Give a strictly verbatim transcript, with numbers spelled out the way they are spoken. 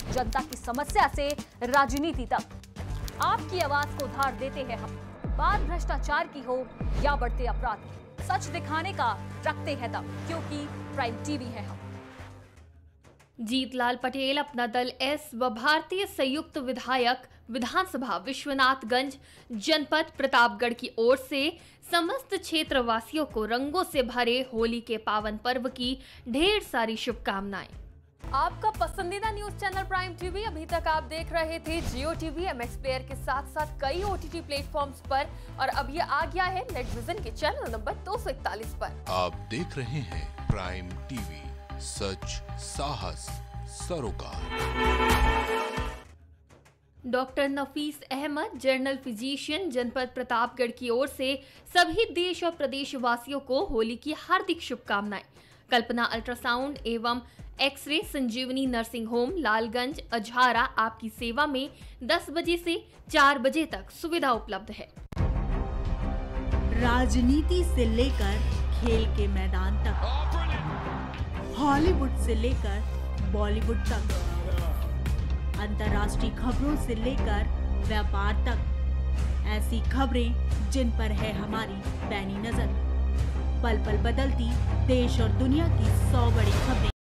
जनता की समस्या से राजनीति तक आपकी आवाज को धार देते हैं हम। बात भ्रष्टाचार की हो या बढ़ते अपराध की, सच दिखाने का रखते हैं दम, क्योंकि प्राइम टीवी है हम। जीतलाल पटेल अपना दल एस व भारतीय संयुक्त विधायक विधानसभा विश्वनाथगंज जनपद प्रतापगढ़ की ओर से समस्त क्षेत्रवासियों को रंगों से भरे होली के पावन पर्व की ढेर सारी शुभकामनाएं। आपका पसंदीदा न्यूज चैनल प्राइम टीवी। अभी तक आप देख रहे थे जियो टीवी, एमएक्स प्लेयर के साथ साथ कई ओटीटी प्लेटफॉर्म्स पर, और अब ये आ गया है नेट विजन के चैनल नंबर दो सौ इकतालीस पर। आप देख रहे हैं प्राइम टीवी, सच साहस सरोकार। Doctor Nafees Ahmad, general physician जनपद प्रतापगढ़ की ओर से सभी देश और प्रदेशवासियों को होली की हार्दिक शुभकामनाएं। कल्पना अल्ट्रासाउंड एवं x-ray Sanjivani nursing home Lalganj Ajhara आपकी सेवा में दस बजे से चार बजे तक सुविधा उपलब्ध है। राजनीति से लेकर खेल के मैदान तक, हॉलीवुड से लेकर बॉलीवुड तक, अंतर्राष्ट्रीय खबरों से लेकर व्यापार तक, ऐसी खबरें जिन पर है हमारी पैनी नजर। पल पल बदलती देश और दुनिया की सौ बड़ी खबरें